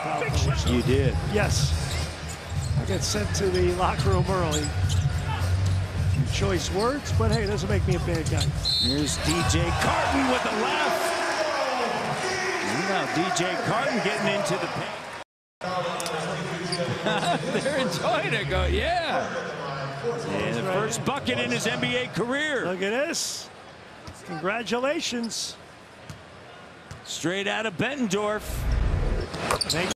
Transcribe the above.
foul. You did. Yes. I get sent to the locker room early. Choice words, but hey, it doesn't make me a bad guy. Here's DJ Carton with the left. And now DJ Carton getting into the paint. They're enjoying it. Go, yeah. And the first bucket in his NBA career. Look at this. Congratulations. Straight out of Bettendorf. Thank